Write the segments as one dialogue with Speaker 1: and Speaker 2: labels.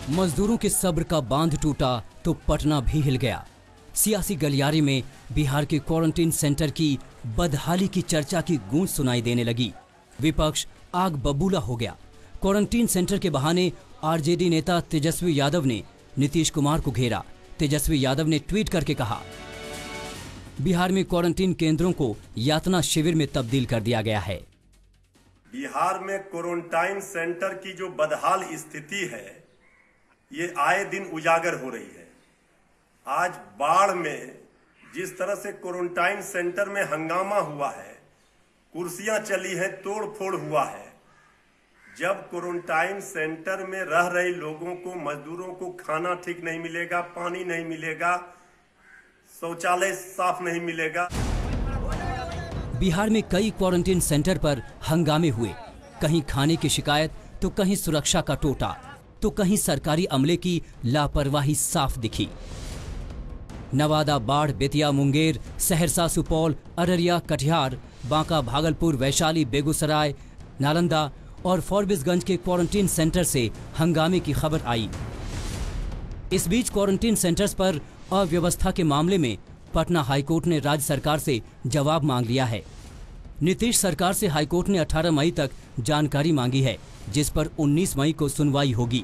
Speaker 1: मजदूरों के सब्र का बांध टूटा तो पटना भी हिल गया। सियासी गलियारे में बिहार के क्वारंटीन सेंटर की बदहाली की चर्चा की गूंज सुनाई देने लगी। विपक्ष आग बबूला हो गया। क्वारंटीन सेंटर के बहाने आरजेडी नेता तेजस्वी यादव ने नीतीश कुमार को घेरा। तेजस्वी यादव ने ट्वीट करके कहा, बिहार में क्वारंटीन केंद्रों को यातना शिविर में तब्दील कर दिया गया है।
Speaker 2: बिहार में क्वारंटाइन सेंटर की जो बदहाल स्थिति है, ये आए दिन उजागर हो रही है। आज बाढ़ में जिस तरह से क्वारंटाइन सेंटर में हंगामा हुआ है, कुर्सियां चली हैं, तोड़ फोड़ हुआ है। जब क्वारंटाइन सेंटर में रह रहे लोगों को, मजदूरों को खाना ठीक नहीं मिलेगा, पानी नहीं मिलेगा, शौचालय साफ नहीं मिलेगा।
Speaker 1: बिहार में कई क्वारंटीन सेंटर पर हंगामे हुए। कहीं खाने की शिकायत तो कहीं सुरक्षा का टोटा तो कहीं सरकारी अमले की लापरवाही साफ दिखी। नवादा, बाढ़, बेतिया, मुंगेर, सहरसा, सुपौल, अररिया, कटिहार, बांका, भागलपुर, वैशाली, बेगूसराय, नालंदा और फॉरबिसगंज के क्वारंटीन सेंटर से हंगामे की खबर आई। इस बीच क्वारंटीन सेंटर्स पर अव्यवस्था के मामले में पटना हाईकोर्ट ने राज्य सरकार से जवाब मांग लिया है। नीतीश सरकार से हाईकोर्ट ने 18 मई तक जानकारी मांगी है, जिस पर 19 मई को सुनवाई होगी।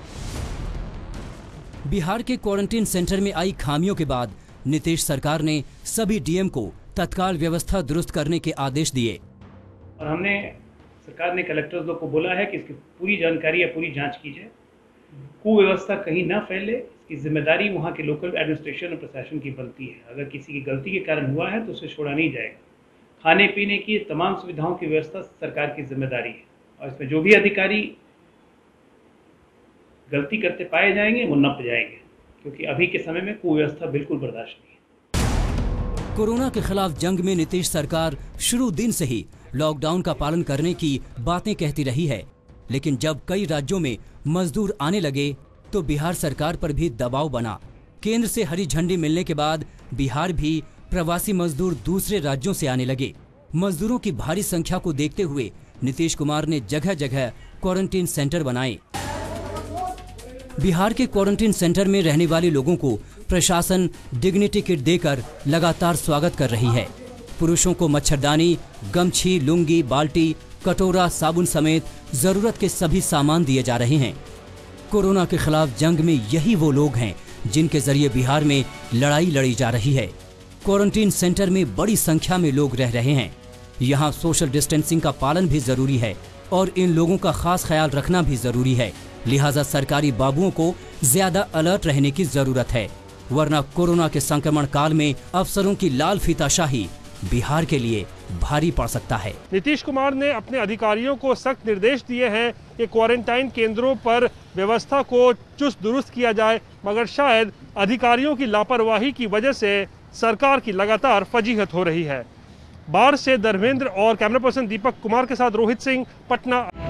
Speaker 1: बिहार के क्वारंटीन सेंटर में आई खामियों के बाद नीतीश सरकार ने सभी डीएम को तत्काल व्यवस्था दुरुस्त करने के आदेश दिए।
Speaker 3: और हमने सरकार ने कलेक्टर्स लोग को बोला है कि इसकी पूरी जानकारी या पूरी जांच कीजिए, कुव्यवस्था कहीं ना फैले। इसकी जिम्मेदारी वहाँ के लोकल एडमिनिस्ट्रेशन और प्रशासन की बनती है। अगर किसी की गलती के कारण हुआ है तो उसे छोड़ा नहीं जाएगा। खाने पीने की तमाम सुविधाओं की व्यवस्था सरकार की जिम्मेदारी है और इसमें जो भी अधिकारी गलती करते पाए जाएंगे वो नप जाएंगे, क्योंकि अभी के समय में कुव्यवस्था बिल्कुल बर्दाश्त नहीं है।
Speaker 1: कोरोना के खिलाफ जंग में नीतीश सरकार शुरू दिन से ही लॉकडाउन का पालन करने की बातें कहती रही है, लेकिन जब कई राज्यों में मजदूर आने लगे तो बिहार सरकार पर भी दबाव बना। केंद्र से हरी झंडी मिलने के बाद बिहार भी प्रवासी मजदूर दूसरे राज्यों से आने लगे। मजदूरों की भारी संख्या को देखते हुए नीतीश कुमार ने जगह जगह क्वारंटीन सेंटर बनाए। बिहार के क्वारंटीन सेंटर में रहने वाले लोगों को प्रशासन डिग्निटी किट देकर लगातार स्वागत कर रही है। पुरुषों को मच्छरदानी, गमछी, लुंगी, बाल्टी, कटोरा, साबुन समेत जरूरत के सभी सामान दिए जा रहे हैं। कोरोना के खिलाफ जंग में यही वो लोग हैं जिनके जरिए बिहार में लड़ाई लड़ी जा रही है। क्वारंटीन सेंटर में बड़ी संख्या में लोग रह रहे हैं। यहाँ सोशल डिस्टेंसिंग का पालन भी जरूरी है और इन लोगों का खास ख्याल रखना भी जरूरी है। लिहाजा सरकारी बाबुओं को ज्यादा अलर्ट रहने की जरूरत है, वरना कोरोना के संक्रमण काल में अफसरों की लाल फीताशाही बिहार के लिए भारी पड़ सकता है।
Speaker 4: नीतीश कुमार ने अपने अधिकारियों को सख्त निर्देश दिए हैं कि क्वारंटाइन केंद्रों पर व्यवस्था को चुस्त दुरुस्त किया जाए, मगर शायद अधिकारियों की लापरवाही की वजह से सरकार की लगातार फजीहत हो रही है। बाढ़ से धर्मेंद्र और कैमरा पर्सन दीपक कुमार के साथ रोहित सिंह, पटना।